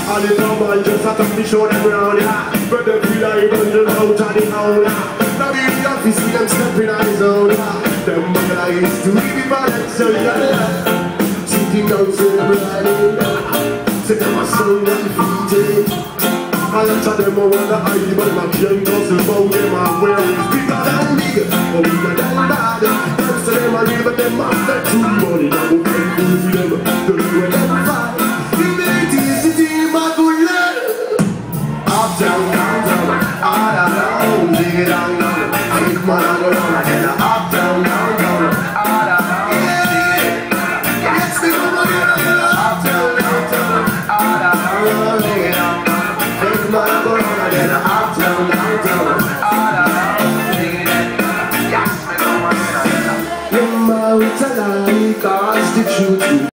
All the time I just have to show them round, yeah. But they feel like running out of the house, yeah. Now we have to see them stepping on his own, yeah. Them guys to leave it by themselves, yeah. Sitting down celebrating, yeah. Say them are so undefeated. A lot of them are wanna hide, but them can't